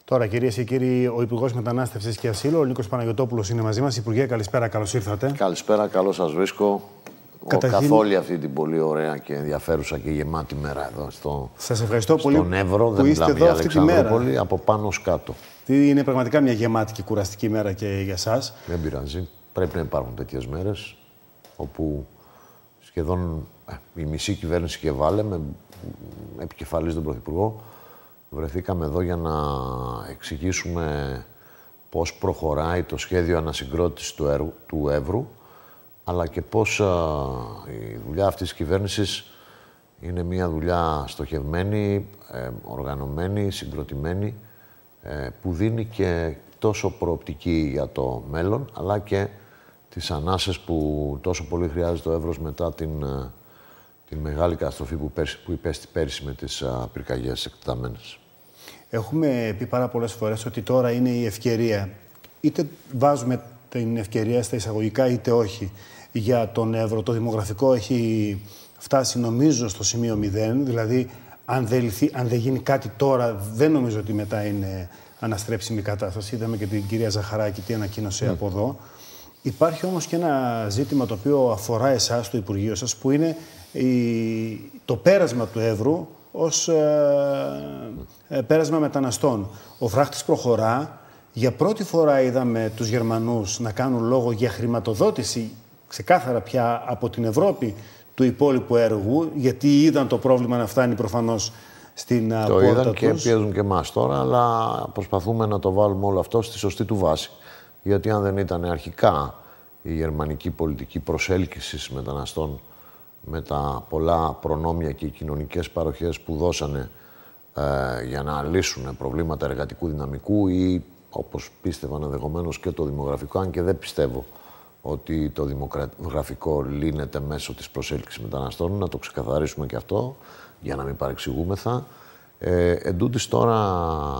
Τώρα, κυρίες και κύριοι, ο Υπουργός Μετανάστευσης και Ασύλου, ο Νίκος Παναγιωτόπουλος, είναι μαζί μας. Υπουργέ, καλησπέρα, καλώς ήρθατε. Καλησπέρα, καλώς σας βρίσκω. Καθ' όλη αυτή την πολύ ωραία και ενδιαφέρουσα και γεμάτη μέρα εδώ σας ευχαριστώ πολύ στον Εύρο. που δεν είστε εδώ αυτή τη μέρα. Από πάνω ως κάτω. Είναι πραγματικά μια γεμάτη και κουραστική μέρα και για σας. Δεν πειράζει. Πρέπει να υπάρχουν τέτοιες μέρες όπου σχεδόν η μισή κυβέρνηση και βάλε με επικεφαλής τον Πρωθυπουργό. Βρεθήκαμε εδώ για να εξηγήσουμε πώς προχωράει το σχέδιο ανασυγκρότησης του Εύρου, αλλά και πώς η δουλειά αυτής της κυβέρνησης είναι μια δουλειά στοχευμένη, οργανωμένη, συγκροτημένη, που δίνει και τόσο προοπτική για το μέλλον, αλλά και τις ανάσες που τόσο πολύ χρειάζεται το Εύρος μετά την μεγάλη καταστροφή που υπέστη πέρυσι με τις πυρκαγιές εκτεταμένες. Έχουμε πει πάρα πολλές φορές ότι τώρα είναι η ευκαιρία, είτε βάζουμε την ευκαιρία στα εισαγωγικά είτε όχι, για τον Εύρο. Το δημογραφικό έχει φτάσει νομίζω στο σημείο 0, δηλαδή αν δεν γίνει κάτι τώρα, δεν νομίζω ότι μετά είναι αναστρέψιμη κατάσταση. Είδαμε και την κυρία Ζαχαράκη τι ανακοίνωσε από εδώ. Υπάρχει όμως και ένα ζήτημα το οποίο αφορά εσάς, το Υπουργείο σας, που είναι το πέρασμα του Εύρου ως πέρασμα μεταναστών. Ο φράχτης προχωρά. Για πρώτη φορά είδαμε τους Γερμανούς να κάνουν λόγο για χρηματοδότηση ξεκάθαρα πια από την Ευρώπη του υπόλοιπου έργου, γιατί είδαν το πρόβλημα να φτάνει προφανώς στην πόρτα τους. Το είδαν και πιέζουν και εμάς τώρα, αλλά προσπαθούμε να το βάλουμε όλο αυτό στη σωστή του βάση. Γιατί αν δεν ήταν αρχικά η γερμανική πολιτική προσέλκυσης μεταναστών με τα πολλά προνόμια και οι κοινωνικές παροχές που δώσανε για να λύσουν προβλήματα εργατικού δυναμικού ή, όπως πίστευαν ενδεχομένως, και το δημογραφικό, αν και δεν πιστεύω ότι το δημογραφικό λύνεται μέσω της προσέλκυσης μεταναστών, να το ξεκαθαρίσουμε και αυτό, για να μην παρεξηγούμεθα. Εν τούτης τώρα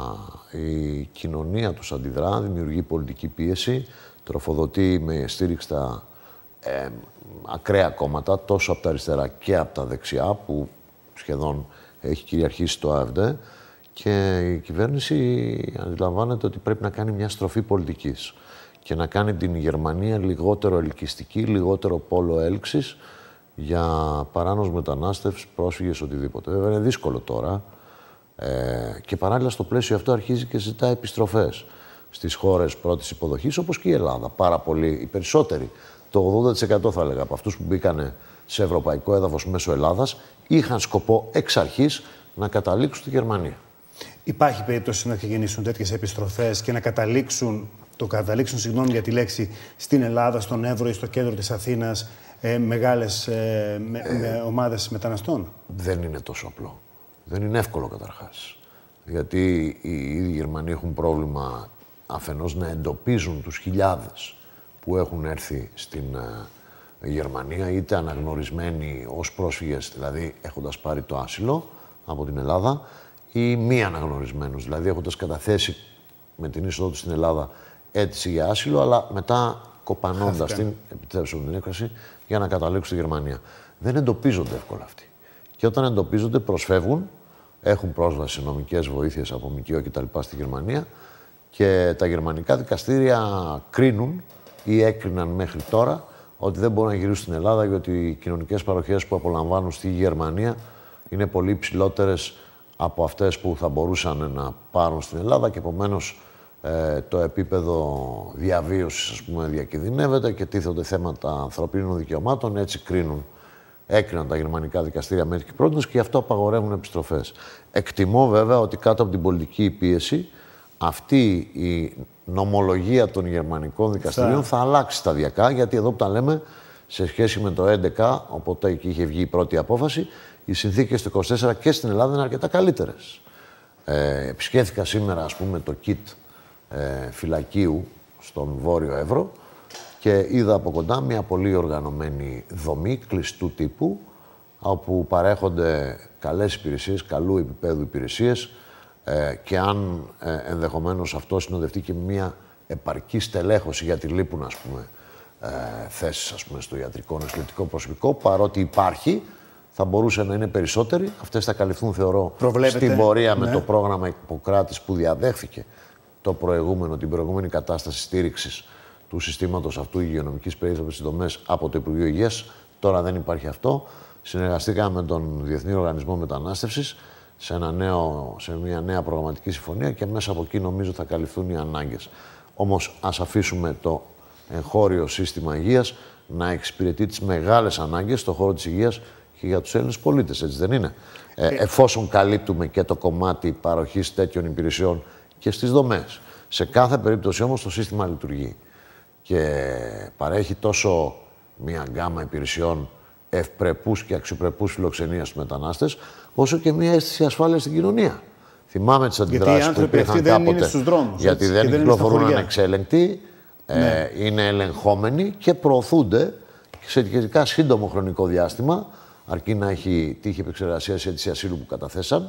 η κοινωνία τους αντιδρά, δημιουργεί πολιτική πίεση, τροφοδοτεί με στήριξη τα ακραία κόμματα, τόσο από τα αριστερά και από τα δεξιά, που σχεδόν έχει κυριαρχήσει το ΑΕΒΔ, και η κυβέρνηση αντιλαμβάνεται ότι πρέπει να κάνει μια στροφή πολιτικής και να κάνει την Γερμανία λιγότερο ελκυστική, λιγότερο πόλο έλξης για παράνομους μετανάστες, πρόσφυγες, οτιδήποτε. Βέβαια είναι δύσκολο τώρα και παράλληλα στο πλαίσιο αυτό αρχίζει και ζητά επιστροφές στις χώρες πρώτης υποδοχής, όπως και η Ελλάδα. Πάρα πολλοί, οι περισσότεροι, το 80% θα έλεγα από αυτούς που μπήκανε σε ευρωπαϊκό έδαφος μέσω Ελλάδας, είχαν σκοπό εξ αρχής να καταλήξουν στη Γερμανία. Υπάρχει περίπτωση να ξεκινήσουν τέτοιες επιστροφές και να καταλήξουν συγγνώμη για τη λέξη, στην Ελλάδα, στον Εύρο ή στο κέντρο της Αθήνας, μεγάλες ομάδες μεταναστών? Δεν είναι τόσο απλό. Δεν είναι εύκολο καταρχάς. Γιατί οι ίδιοι Γερμανοί έχουν πρόβλημα αφενός να εντοπίζουν τους χιλιάδες που έχουν έρθει στην Γερμανία, είτε αναγνωρισμένοι ως πρόσφυγες, δηλαδή έχοντας πάρει το άσυλο από την Ελλάδα, ή μη αναγνωρισμένους, δηλαδή έχοντας καταθέσει με την είσοδο του στην Ελλάδα αίτηση για άσυλο, αλλά μετά κοπανώντας την, επιτρέψτε μου την έκφραση, για να καταλήξουν στη Γερμανία. Δεν εντοπίζονται εύκολα αυτοί. Και όταν εντοπίζονται, προσφεύγουν, έχουν πρόσβαση σε νομικές βοήθειες από ΜΚΟ κτλ. Στη Γερμανία και τα γερμανικά δικαστήρια κρίνουν ή έκριναν μέχρι τώρα ότι δεν μπορούν να γυρίσουν στην Ελλάδα, γιατί οι κοινωνικές παροχές που απολαμβάνουν στη Γερμανία είναι πολύ υψηλότερες από αυτές που θα μπορούσαν να πάρουν στην Ελλάδα και επομένως το επίπεδο διαβίωσης, ας πούμε, διακινδυνεύεται και τίθονται θέματα ανθρωπίνων δικαιωμάτων. Έτσι έκριναν τα γερμανικά δικαστήρια μέχρι και πρότινος και γι' αυτό απαγορεύουν επιστροφές. Εκτιμώ βέβαια ότι κάτω από την πολιτική πίεση αυτή η νομολογία των γερμανικών δικαστηρίων θα αλλάξει σταδιακά, γιατί εδώ που τα λέμε, σε σχέση με το 2011, οπότε εκεί είχε βγει η πρώτη απόφαση, οι συνθήκες του 24 και στην Ελλάδα είναι αρκετά καλύτερες. Επισκέφθηκα σήμερα, ας πούμε, το ΚΙΤ φυλακίου στον Βόρειο Εύρο και είδα από κοντά μια πολύ οργανωμένη δομή κλειστού τύπου, όπου παρέχονται καλές υπηρεσίες, καλού επίπεδου υπηρεσίες, και αν ενδεχομένως αυτό συνοδευτεί και μια επαρκή στελέχωση, γιατί λείπουν, ας πούμε, θέσεις, ας πούμε, στο ιατρικό νοσηλευτικό προσωπικό, παρότι υπάρχει, θα μπορούσε να είναι περισσότεροι. Αυτές θα καλυφθούν, θεωρώ, Προβλέπετε, στην πορεία με ναι, το πρόγραμμα Ιπποκράτης που διαδέχθηκε την προηγούμενη κατάσταση στήριξης του συστήματος αυτού υγειονομικής περίθαλψης στις δομές από το Υπουργείο Υγείας. Τώρα δεν υπάρχει αυτό. Συνεργαστήκαμε με τον Διεθνή Οργανισμό Μετανάστευσης σε μια νέα προγραμματική συμφωνία και μέσα από εκεί νομίζω θα καλυφθούν οι ανάγκες. Όμως ας αφήσουμε το εγχώριο σύστημα υγείας να εξυπηρετεί τις μεγάλες ανάγκες στον χώρο της υγείας και για τους Έλληνες πολίτες, έτσι δεν είναι? Εφόσον καλύπτουμε και το κομμάτι παροχής τέτοιων υπηρεσιών και στις δομές. Σε κάθε περίπτωση όμως το σύστημα λειτουργεί και παρέχει τόσο μια γκάμα υπηρεσιών ευπρεπούς και αξιοπρεπούς φιλοξενίας στους μετανάστες, όσο και μια αίσθηση ασφάλειας στην κοινωνία. Θυμάμαι τις αντιδράσεις που υπήρχαν κάποτε, γιατί δεν κυκλοφορούν ανεξέλεγκτοι, ναι, είναι ελεγχόμενοι και προωθούνται σε σχετικά σύντομο χρονικό διάστημα, αρκεί να έχει τύχη επεξεργασίας η αίτηση ασύλου που καταθέσαν,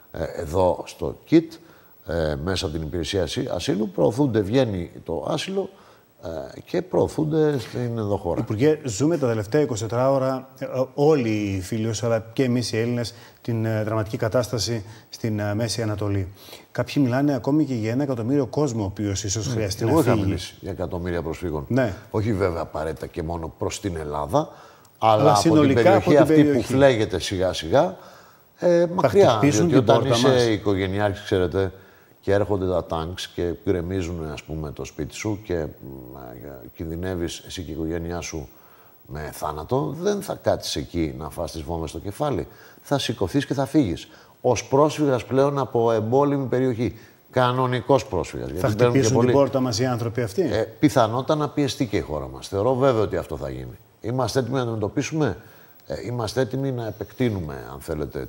εδώ στο ΚΙΤ, μέσα από την υπηρεσία ασύλου, προωθούνται, βγαίνει το άσυλο και προωθούνται στην ενδοχώρα. Υπουργέ, ζούμε τα τελευταία 24 ώρα όλοι οι φίλοι, αλλά και εμείς οι Έλληνες, την δραματική κατάσταση στην Μέση Ανατολή. Κάποιοι μιλάνε ακόμη και για 1 εκατομμύριο κόσμο, ο οποίος ίσως χρειαστεί να φύγει. Εγώ είχα μιλήσει για εκατομμύρια προσφύγων. Ναι. Όχι βέβαια απαραίτητα και μόνο προς την Ελλάδα, αλλά από την περιοχή αυτή που φλέγεται σιγά-σιγά μακριά. Διότι όταν είσαι οικογενειάρχης, ξέρετε, και έρχονται τα τάγκς και γκρεμίζουν, ας πούμε, το σπίτι σου και κινδυνεύεις εσύ και η οικογένειά σου με θάνατο, δεν θα κάτσεις εκεί να φας τις βόμβες στο κεφάλι. Θα σηκωθείς και θα φύγεις. Ως πρόσφυγας πλέον από εμπόλεμη περιοχή. Κανονικός πρόσφυγας. Θα χτυπήσουν την πόρτα μας οι άνθρωποι αυτοί. Πιθανότατα να πιεστεί και η χώρα μας. Θεωρώ βέβαιο ότι αυτό θα γίνει. Είμαστε έτοιμοι να αντιμετωπίσουμε. Είμαστε έτοιμοι να επεκτείνουμε, αν θέλετε,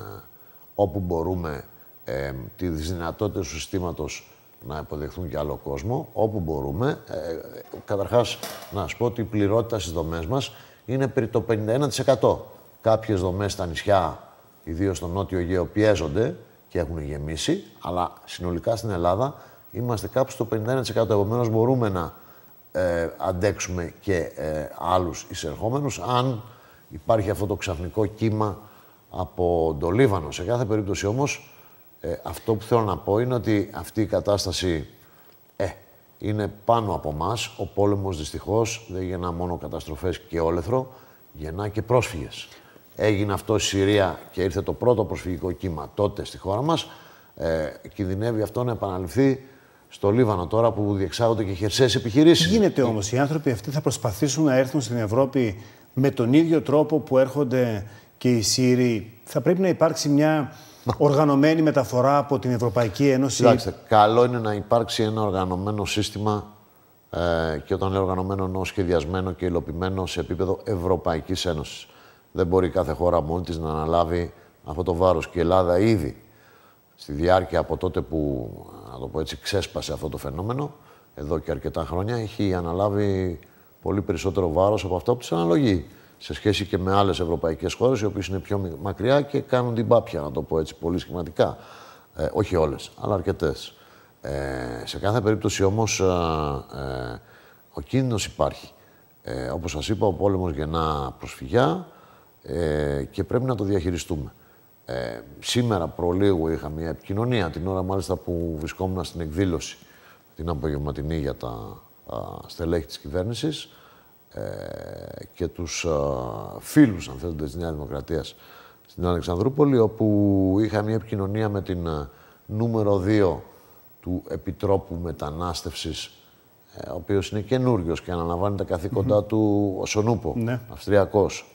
όπου μπορούμε, τις δυνατότητες του συστήματος να υποδεχθούν και άλλο κόσμο, όπου μπορούμε. Καταρχάς, να σας πω ότι η πληρότητα στις δομές μας είναι περί το 51%. Κάποιες δομές στα νησιά, ιδίως στο Νότιο Αιγαίο, πιέζονται και έχουν γεμίσει, αλλά συνολικά στην Ελλάδα είμαστε κάπου στο 51%. Επομένως, μπορούμε να αντέξουμε και άλλους εισερχόμενους, αν υπάρχει αυτό το ξαφνικό κύμα από το Λίβανο. Σε κάθε περίπτωση όμως, αυτό που θέλω να πω είναι ότι αυτή η κατάσταση είναι πάνω από μας. Ο πόλεμος δυστυχώς δεν γεννά μόνο καταστροφές και όλεθρο, γεννά και πρόσφυγες. Έγινε αυτό στη Συρία και ήρθε το πρώτο προσφυγικό κύμα τότε στη χώρα μας. Κινδυνεύει αυτό να επαναληφθεί στο Λίβανο τώρα που διεξάγονται και χερσαίες επιχειρήσεις. Τι γίνεται όμως, οι άνθρωποι αυτοί θα προσπαθήσουν να έρθουν στην Ευρώπη με τον ίδιο τρόπο που έρχονται και οι Σύριοι? Θα πρέπει να υπάρξει μια οργανωμένη μεταφορά από την Ευρωπαϊκή Ένωση? Κοιτάξτε, καλό είναι να υπάρξει ένα οργανωμένο σύστημα και όταν λέω οργανωμένο εννοώ σχεδιασμένο και υλοποιημένο σε επίπεδο Ευρωπαϊκής Ένωσης. Δεν μπορεί κάθε χώρα μόνη της να αναλάβει αυτό το βάρος. Και η Ελλάδα ήδη στη διάρκεια από τότε που, να το πω έτσι, ξέσπασε αυτό το φαινόμενο, εδώ και αρκετά χρόνια, έχει αναλάβει πολύ περισσότερο βάρος από αυτό που της αναλογεί. Σε σχέση και με άλλες ευρωπαϊκές χώρες, οι οποίες είναι πιο μακριά και κάνουν την πάπια, να το πω έτσι πολύ σχηματικά. Όχι όλες, αλλά αρκετές. Σε κάθε περίπτωση όμως, ο κίνδυνος υπάρχει. Όπως σας είπα, ο πόλεμος γεννά προσφυγιά και πρέπει να το διαχειριστούμε. Σήμερα προλίγου είχα μια επικοινωνία, την ώρα μάλιστα που βρισκόμουν στην εκδήλωση, την απογευματινή για τα στελέχη της κυβέρνησης, και τους φίλους, αν θέλετε, της Νέας Δημοκρατίας στην Αλεξανδρούπολη, όπου είχα μια επικοινωνία με την νούμερο 2 του Επιτρόπου Μετανάστευσης, ο οποίος είναι καινούριος και αναλαμβάνει τα καθήκοντά του ο Σονούπο, Αυστριακός,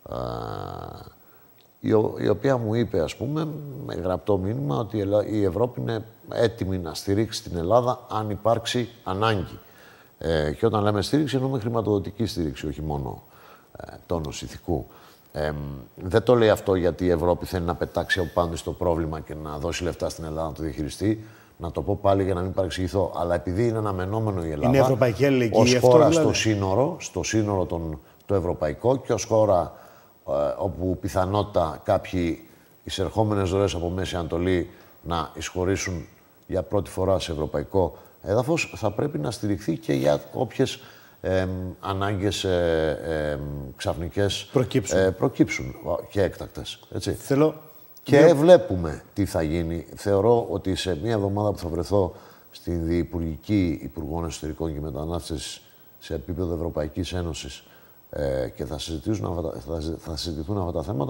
η οποία μου είπε, ας πούμε, με γραπτό μήνυμα, ότι η Ευρώπη είναι έτοιμη να στηρίξει την Ελλάδα αν υπάρξει ανάγκη. Και όταν λέμε στήριξη, εννοούμε χρηματοδοτική στήριξη, όχι μόνο τόνος ηθικού. Δεν το λέει αυτό γιατί η Ευρώπη θέλει να πετάξει από πάνω στο πρόβλημα και να δώσει λεφτά στην Ελλάδα να το διαχειριστεί. Να το πω πάλι για να μην παρεξηγηθώ. Αλλά επειδή είναι αναμενόμενο η Ελλάδα. Είναι ευρωπαϊκή αλληλεγγύη. Ως χώρα δηλαδή, στο σύνορο το ευρωπαϊκό και ως χώρα όπου πιθανότητα κάποιοι εισερχόμενες ροές από Μέση Ανατολή να εισχωρήσουν για πρώτη φορά σε ευρωπαϊκό έδαφος, θα πρέπει να στηριχθεί και για όποιες ανάγκες ξαφνικές προκύψουν και έκτακτες. Έτσι. Και βλέπουμε τι θα γίνει. Θεωρώ ότι σε μία εβδομάδα που θα βρεθώ στην Διυπουργική Υπουργών Εσωτερικών και Μετανάστευσης σε επίπεδο Ευρωπαϊκής Ένωσης και θα συζητηθούν αυτά τα θέματα,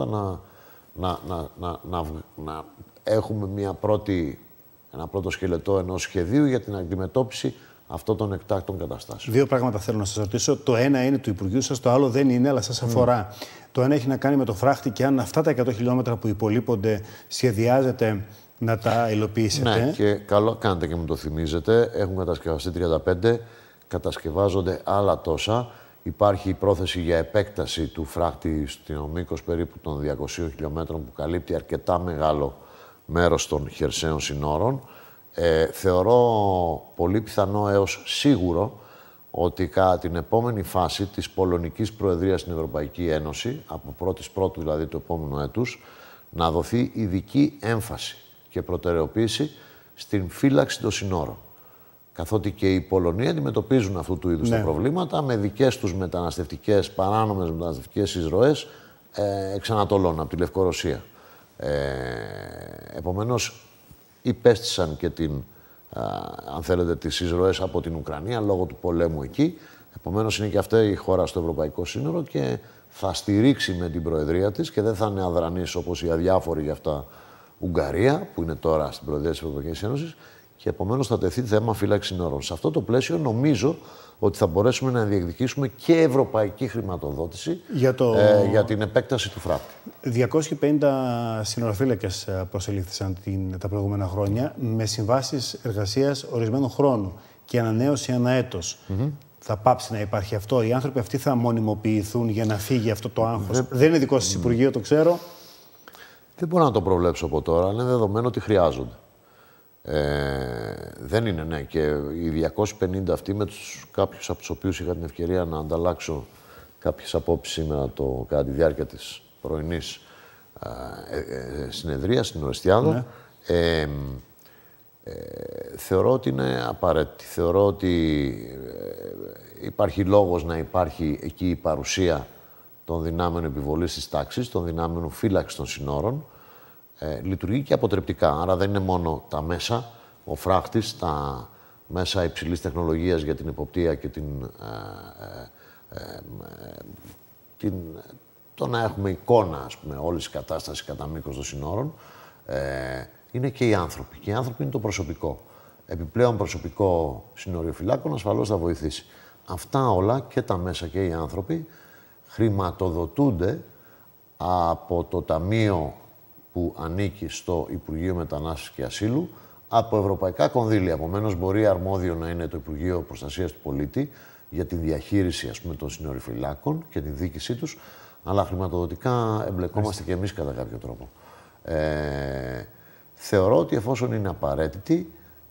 να έχουμε ένα πρώτο σκελετό ενός σχεδίου για την αντιμετώπιση αυτών των εκτάκτων καταστάσεων. Δύο πράγματα θέλω να σας ρωτήσω. Το ένα είναι του Υπουργείου σας, το άλλο δεν είναι, αλλά σας αφορά. Το ένα έχει να κάνει με το φράχτη και αν αυτά τα 100 χιλιόμετρα που υπολείπονται σχεδιάζετε να τα υλοποιήσετε. Ναι, και καλό κάνετε και μου το θυμίζετε. Έχουν κατασκευαστεί 35, κατασκευάζονται άλλα τόσα. Υπάρχει η πρόθεση για επέκταση του φράχτη στο μήκος περίπου των 200 χιλιόμετρων που καλύπτει αρκετά μεγάλο μέρος των χερσαίων συνόρων. Θεωρώ πολύ πιθανό έως σίγουρο ότι κατά την επόμενη φάση της Πολωνικής Προεδρίας στην Ευρωπαϊκή Ένωση, από 1η Πρώτου δηλαδή του επόμενου έτους, να δοθεί ειδική έμφαση και προτεραιοποίηση στην φύλαξη των συνόρων. Καθότι και οι Πολωνοί αντιμετωπίζουν αυτού του είδους τα προβλήματα με δικές τους παράνομες μεταναστευτικές εισρωές εξ Ανατολών, από τη Λευκορωσία. Επομένως, υπέστησαν και αν θέλετε, τις εισρωές από την Ουκρανία λόγω του πολέμου εκεί. Επομένως, είναι και αυτή η χώρα στο Ευρωπαϊκό Σύνορο και θα στηρίξει με την Προεδρία της και δεν θα είναι αδρανής όπως η αδιάφορη για αυτά Ουγγαρία, που είναι τώρα στην Προεδρία της Ευρωπαϊκής Ένωσης, και επομένως θα τεθεί θέμα φύλαξη συνόρων. Σε αυτό το πλαίσιο, νομίζω ότι θα μπορέσουμε να διεκδικήσουμε και ευρωπαϊκή χρηματοδότηση για την επέκταση του φράχτη. 250 συνοραφύλακες προσελήφθησαν τα προηγούμενα χρόνια με συμβάσεις εργασίας ορισμένου χρόνου και ανανέωση ανά έτος. Θα πάψει να υπάρχει αυτό? Οι άνθρωποι αυτοί θα μονιμοποιηθούν για να φύγει αυτό το άγχος? Δεν είναι δικό σας Υπουργείο, το ξέρω. Δεν μπορώ να το προβλέψω από τώρα, αλλά είναι δεδομένο ότι χρειάζονται. Δεν είναι, ναι. Και οι 250 αυτοί, με κάποιους από τους οποίους είχα την ευκαιρία να ανταλλάξω κάποιες απόψεις σήμερα κατά τη διάρκεια της πρωινής συνεδρίας στην Ορεστιάδα, θεωρώ ότι είναι απαραίτητη. Θεωρώ ότι υπάρχει λόγος να υπάρχει εκεί η παρουσία των δυνάμεων επιβολής της τάξης, των δυνάμεων φύλαξης των συνόρων. Λειτουργεί και αποτρεπτικά. Άρα δεν είναι μόνο τα μέσα, ο φράχτης, τα μέσα υψηλής τεχνολογίας για την εποπτεία και το να έχουμε εικόνα, ας πούμε, όλης της κατάστασης κατά μήκος των συνόρων. Είναι και οι άνθρωποι. Και οι άνθρωποι είναι το προσωπικό. Επιπλέον προσωπικό συνοριοφυλάκων ασφαλώς θα βοηθήσει. Αυτά όλα, και τα μέσα και οι άνθρωποι, χρηματοδοτούνται από το Ταμείο που ανήκει στο Υπουργείο Μετανάστευσης και Ασύλου, από ευρωπαϊκά κονδύλια. Επομένως, μπορεί αρμόδιο να είναι το Υπουργείο Προστασίας του Πολίτη για τη διαχείριση, ας πούμε, των συνοριοφυλάκων και την διοίκησή τους, αλλά χρηματοδοτικά εμπλεκόμαστε και εμείς κατά κάποιο τρόπο. Θεωρώ ότι εφόσον είναι απαραίτητη,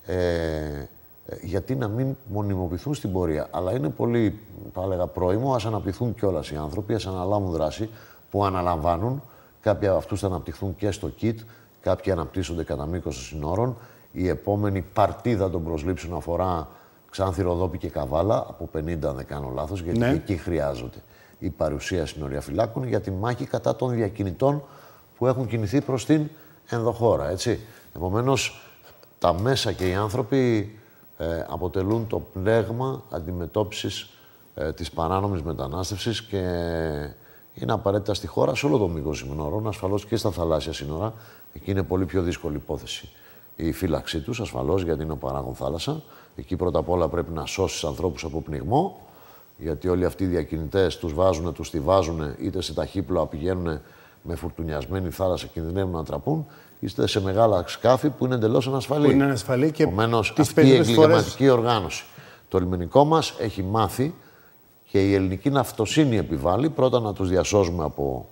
γιατί να μην μονιμοποιηθούν στην πορεία. Αλλά είναι πολύ, θα έλεγα, πρόημο, ας αναπτυχθούν κιόλας οι άνθρωποι, ας αναλάβουν δράση που αναλαμβάνουν. Κάποιοι από αυτούς θα αναπτυχθούν και στο ΚΙΤ, κάποιοι αναπτύσσονται κατά μήκος των συνόρων. Η επόμενη παρτίδα των προσλήψεων αφορά Ξάνθη, Ροδόπη και Καβάλα, από 50 αν δεν κάνω λάθος, γιατί εκεί χρειάζονται η παρουσία συνοριαφυλάκων για τη μάχη κατά των διακινητών που έχουν κινηθεί προς την ενδοχώρα, έτσι. Επομένως, τα μέσα και οι άνθρωποι αποτελούν το πλέγμα αντιμετώπισης της παράνομης μετανάστευσης και είναι απαραίτητα στη χώρα σε όλο το μήκος συνόρων, ασφαλώς και στα θαλάσσια σύνορα. Εκεί είναι πολύ πιο δύσκολη υπόθεση η φύλαξή τους, ασφαλώς, γιατί είναι ο παράγων θάλασσα. Εκεί πρώτα απ' όλα πρέπει να σώσεις ανθρώπους από πνιγμό, γιατί όλοι αυτοί οι διακινητές τους βάζουν, τους τη βάζουν, είτε σε ταχύπλοα πηγαίνουν με φουρτουνιασμένη θάλασσα, κινδυνεύουν να τραπούν, είτε σε μεγάλα σκάφη που είναι εντελώς ανασφαλή. Που είναι ανασφαλή και επομένως, αυτή η εγκληματική οργάνωση. Το λιμενικό μας έχει μάθει και η ελληνική ναυτοσύνη επιβάλλει πρώτα να τους διασώζουμε από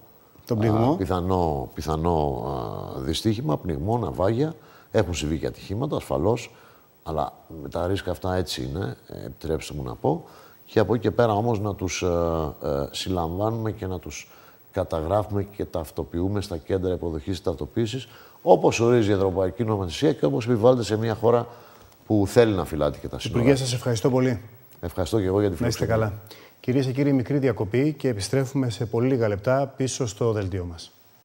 πιθανό δυστύχημα, πνιγμό, ναυάγια. Έχουν συμβεί και ατυχήματα, ασφαλώς, αλλά με τα ρίσκα αυτά έτσι είναι, επιτρέψτε μου να πω. Και από εκεί και πέρα όμως να τους συλλαμβάνουμε και να τους καταγράφουμε και ταυτοποιούμε στα κέντρα υποδοχής και ταυτοποίησης, όπως ορίζει η Ευρωπαϊκή Νομοθεσία και όπως επιβάλλεται σε μια χώρα που θέλει να φυλάται και τα σύνορα. Υπουργέ, σας ευχαριστώ πολύ. Ευχαριστώ και εγώ για τη φιλοξενία. Να είστε καλά. Κυρίες και κύριοι, μικρή διακοπή και επιστρέφουμε σε πολύ λίγα λεπτά πίσω στο δελτίο μας.